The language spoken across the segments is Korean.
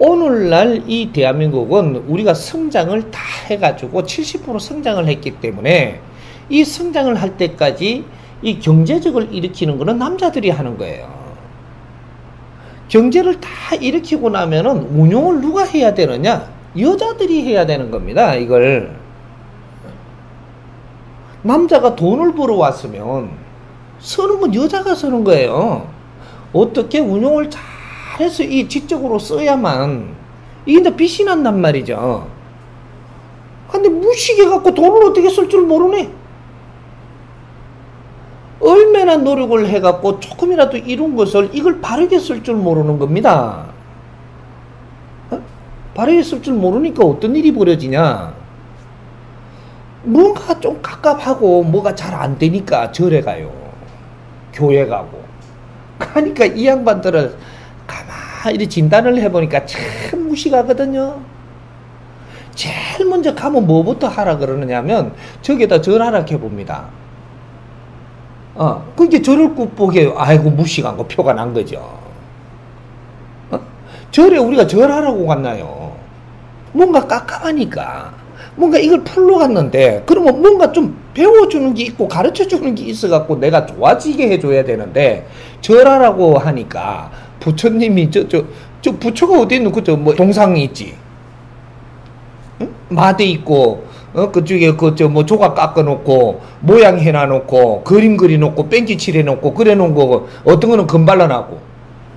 오늘날 이 대한민국은 우리가 성장을 다 해가지고 70% 성장을 했기 때문에 이 성장을 할 때까지 이 경제적을 일으키는 거는 남자들이 하는 거예요. 경제를 다 일으키고 나면은 운용을 누가 해야 되느냐? 여자들이 해야 되는 겁니다. 이걸. 남자가 돈을 벌어왔으면 쓰는 건 여자가 쓰는 거예요. 어떻게 운용을 잘해서 이 지적으로 써야만 이게 이제 빛이 난단 말이죠. 근데 무식해갖고 돈을 어떻게 쓸 줄 모르네. 얼마나 노력을 해갖고 조금이라도 이룬 것을 이걸 바르게 쓸 줄 모르는 겁니다. 바르게 쓸 줄 모르니까 어떤 일이 벌어지냐. 뭔가 좀 갑갑하고 뭐가 잘 안 되니까 절에 가요. 교회 가고. 그러니까 이 양반들은 가만히 진단을 해보니까 참 무식하거든요. 제일 먼저 가면 뭐부터 하라 그러느냐면 저기다 절하라 해봅니다. 그게 절을 꾹 보게 아이고 무식한 거 표가 난 거죠. 절에 우리가 절하라고 갔나요? 뭔가 깝깝하니까 뭔가 이걸 풀러 갔는데 그러면 뭔가 좀 배워주는 게 있고 가르쳐주는 게 있어갖고 내가 좋아지게 해줘야 되는데 절하라고 하니까 부처님이 저 부처가 어디 있는 그저 뭐 동상이 있지, 응? 마대 있고 그쪽에 뭐 조각 깎아놓고 모양 해놔놓고 그림 그려놓고 뺑기 칠해놓고 그래놓은 거 어떤 거는 금 발라놨고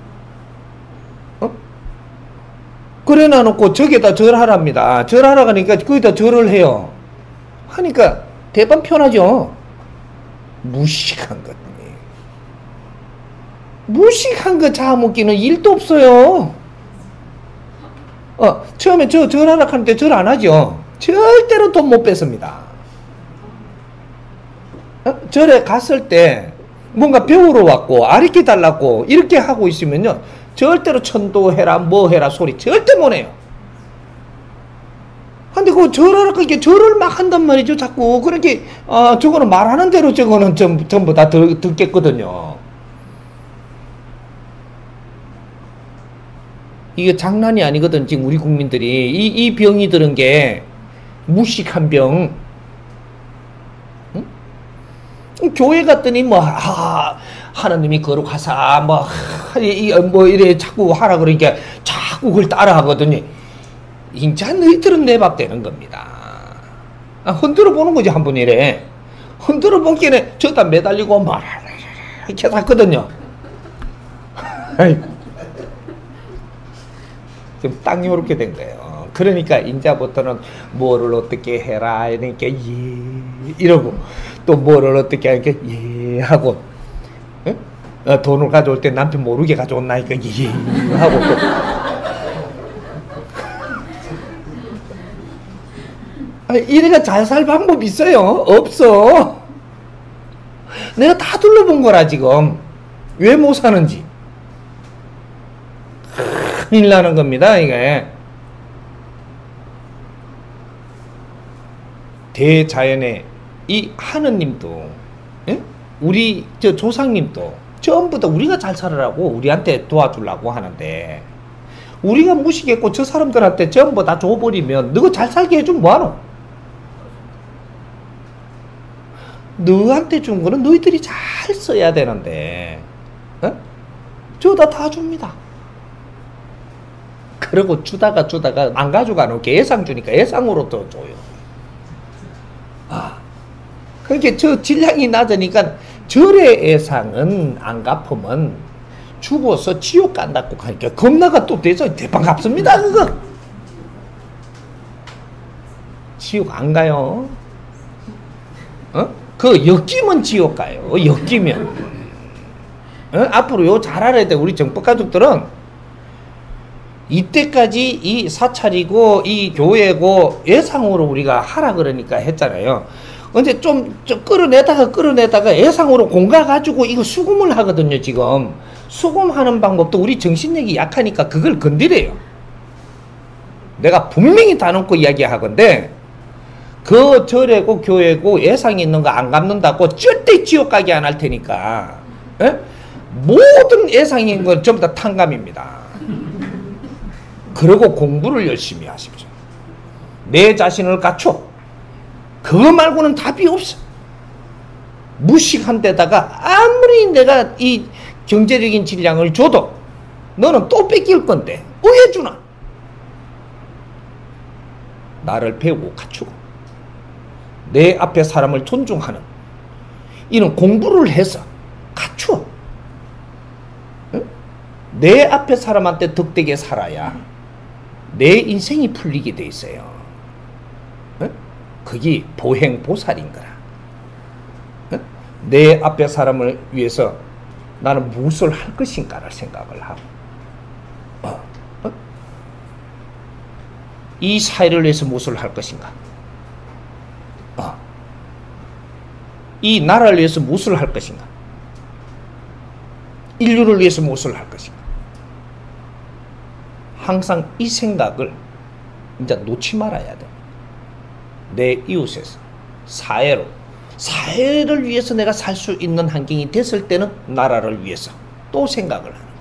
그래놔놓고 저기다 절하랍니다. 절하라 하니까 거기다 절을 해요. 하니까 대반 편하죠. 무식한 것. 무식한 거 잡아먹기는 일도 없어요. 처음에 절하라 하는데 절 안 하죠. 절대로 돈 못 뺐습니다. 절에 갔을 때 뭔가 배우러 왔고 아리키 달라고 이렇게 하고 있으면요 절대로 천도해라 뭐 해라 소리 절대 못 해요. 근데 그 절하라 그게 절을 막 한단 말이죠. 자꾸 그렇게 저거는 말하는 대로 저거는 전부 다 듣겠거든요. 이게 장난이 아니거든. 지금 우리 국민들이 이 병이 들은 게 무식한 병. 응? 교회 갔더니 뭐 하나님이 거룩하사 뭐 이래 자꾸 하라 그러니까 자꾸 그걸 따라하거든요. 인자 너희들은 내밥되는 겁니다. 흔들어 보는 거지 한 번 이래. 흔들어 보기에는 저다 매달리고 막 이렇게 하거든요. 지금 딱 요렇게 된 거예요. 그러니까 인자부터는 뭐를 어떻게 해라 이러니까 예 이러고 또 뭐를 어떻게 하니까 예 하고 돈을 가져올 때 남편 모르게 가져온다니까 예 하고 이래가 잘 살 방법 있어요? 없어. 내가 다 둘러본 거라 지금. 왜 못 사는지. 큰일 나는 겁니다, 이게. 대자연의 이 하느님도, 예? 우리 저 조상님도 전부 다 우리가 잘 살으라고 우리한테 도와주려고 하는데, 우리가 무식했고 저 사람들한테 전부 다 줘버리면 너가 잘 살게 해주면 뭐하노? 너한테 준 거는 너희들이 잘 써야 되는데, 저다 다 줍니다. 그리고 주다가 안 가져가는 게 예상 주니까 예상으로 더 줘요. 그러니까 저 질량이 낮으니까 절의 예상은 안 갚으면 죽어서 지옥 간다고 하니까 겁나가 또 돼서 대빵 갚습니다. 그거 지옥 안 가요. 그 엮이면 지옥 가요. 엮이면. 앞으로 요 잘 알아야 돼. 우리 정법 가족들은 이때까지 이 사찰이고 이 교회고 예상으로 우리가 하라 그러니까 했잖아요. 근데 좀 끌어내다가 예상으로 공가가지고 이거 수금을 하거든요. 지금 수금하는 방법도 우리 정신력이 약하니까 그걸 건드려요. 내가 분명히 다 놓고 이야기하건데 그 절에고 교회고 예상이 있는 거 안 갚는다고 절대 지옥 가게 안 할 테니까. 모든 예상인 건 전부 다 탕감입니다. 그리고 공부를 열심히 하십시오. 내 자신을 갖춰. 그거 말고는 답이 없어. 무식한 데다가 아무리 내가 이 경제적인 질량을 줘도 너는 또 뺏길 건데 왜 주나? 나를 배우고 갖추고 내 앞에 사람을 존중하는 이런 공부를 해서 갖추어. 응? 내 앞에 사람한테 덕되게 살아야 내 인생이 풀리게 돼 있어요. 응? 그게 보행보살인 거라. 응? 내 앞에 사람을 위해서 나는 무엇을 할 것인가를 생각을 하고 이 사회를 위해서 무엇을 할 것인가, 이 나라를 위해서 무엇을 할 것인가, 인류를 위해서 무엇을 할 것인가. 항상 이 생각을 이제 놓지 말아야 돼. 내 이웃에서 사회를 위해서 내가 살 수 있는 환경이 됐을 때는 나라를 위해서 또 생각을 하는 거예요.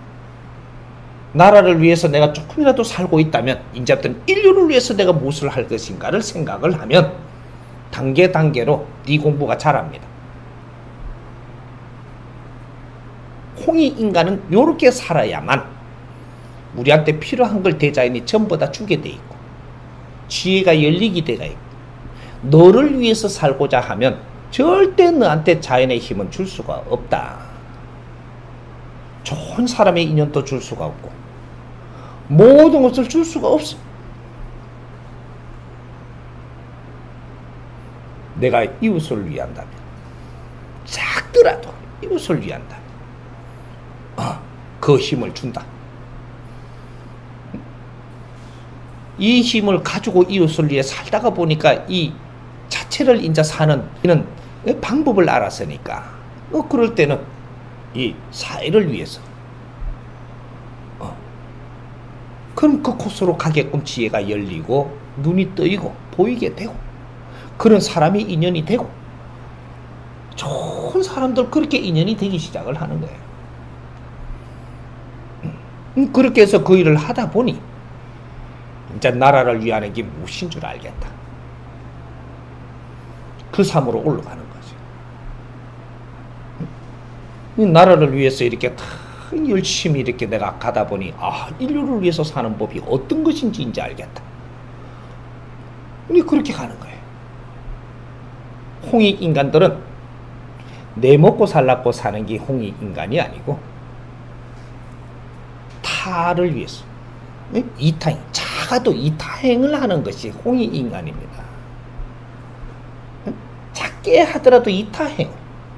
나라를 위해서 내가 조금이라도 살고 있다면 이제부터는 인류를 위해서 내가 무엇을 할 것인가를 생각을 하면 단계로 네 공부가 잘합니다. 홍익인간은 이렇게 살아야만 우리한테 필요한 걸 대자연이 전부 다 주게 돼 있고 지혜가 열리게 돼가 있고 너를 위해서 살고자 하면 절대 너한테 자연의 힘은 줄 수가 없다. 좋은 사람의 인연도 줄 수가 없고 모든 것을 줄 수가 없어. 내가 이웃을 위한다면 작더라도 이웃을 위한다면 그 힘을 준다. 이 힘을 가지고 이웃을 위해 살다가 보니까 이 자체를 이제 사는 이런 방법을 알았으니까 그럴 때는 이 사회를 위해서 그럼 그 곳으로 가게끔 지혜가 열리고 눈이 뜨이고 보이게 되고 그런 사람이 인연이 되고 좋은 사람들 그렇게 인연이 되기 시작을 하는 거예요. 그렇게 해서 그 일을 하다 보니 이제 나라를 위하는 게 무엇인 줄 알겠다. 그 삶으로 올라가는 거죠. 이 나라를 위해서 이렇게 다 열심히 이렇게 내가 가다 보니 인류를 위해서 사는 법이 어떤 것인지 이제 알겠다. 그렇게 가는 거예요. 홍익인간들은 내 먹고 살라고 사는 게 홍익인간이 아니고 타를 위해서 이타행, 작아도 이타행을 하는 것이 홍익인간입니다. 작게 하더라도 이타행.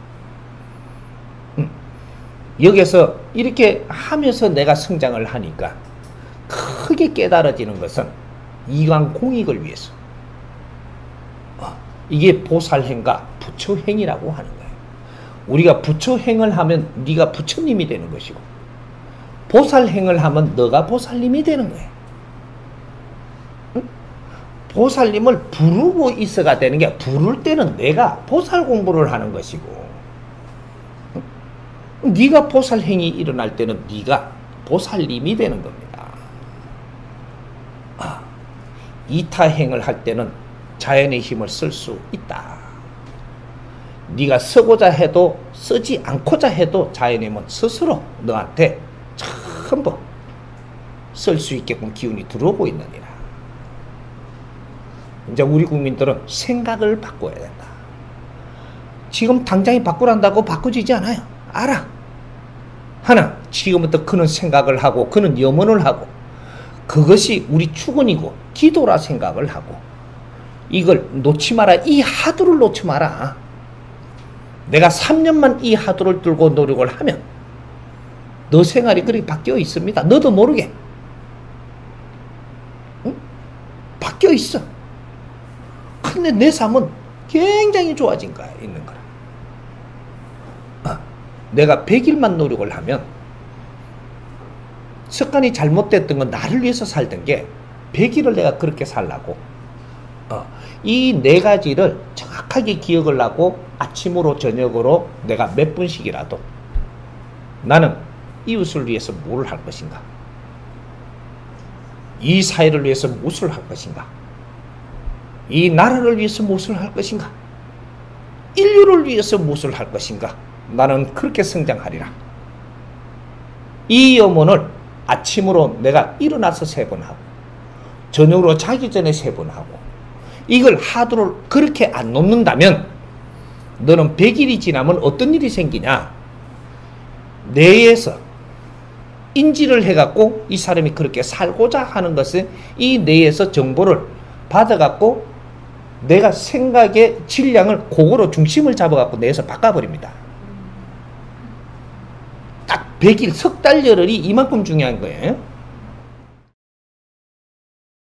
여기서 이렇게 하면서 내가 성장을 하니까 크게 깨달아지는 것은 이광공익을 위해서 이게 보살행과 부처행이라고 하는 거예요. 우리가 부처행을 하면 네가 부처님이 되는 것이고 보살행을 하면 너가 보살님이 되는 거예요. 보살님을 부르고 있어가 되는 게 부를 때는 내가 보살 공부를 하는 것이고 네가 보살행이 일어날 때는 네가 보살님이 되는 겁니다. 이타행을 할 때는 자연의 힘을 쓸 수 있다. 네가 쓰고자 해도 쓰지 않고자 해도 자연의 힘은 스스로 너한테 전부 쓸 수 있게끔 기운이 들어오고 있느니라. 이제 우리 국민들은 생각을 바꿔야 된다. 지금 당장에 바꾸란다고 바꾸지지 않아요. 알아. 하나, 지금부터 그는 생각을 하고 그는 염원을 하고 그것이 우리 축원이고 기도라 생각을 하고 이걸 놓지 마라. 이 하두를 놓지 마라. 내가 3년만 이 하두를 들고 노력을 하면 너 생활이 그렇게 바뀌어 있습니다. 너도 모르게. 응? 바뀌어 있어. 근데 내 삶은 굉장히 좋아진 거야, 있는 거라. 내가 100일만 노력을 하면 습관이 잘못됐던 건 나를 위해서 살던 게 100일을 내가 그렇게 살라고 이 네 가지를 정확하게 기억을 하고 아침으로 저녁으로 내가 몇 분씩이라도 나는 이웃을 위해서 뭘 할 것인가 이 사회를 위해서 무엇을 할 것인가? 이 나라를 위해서 무엇을 할 것인가? 인류를 위해서 무엇을 할 것인가? 나는 그렇게 성장하리라. 이 염원을 아침으로 내가 일어나서 3번 하고 저녁으로 자기 전에 3번 하고 이걸 하루를 그렇게 안 놓는다면 너는 100일이 지나면 어떤 일이 생기냐? 뇌에서 인지를 해갖고 이 사람이 그렇게 살고자 하는 것은 이 뇌에서 정보를 받아갖고 내가 생각의 질량을 그거로 중심을 잡아갖고 뇌에서 바꿔버립니다. 딱 100일, 석 달 열흘이 이만큼 중요한 거예요.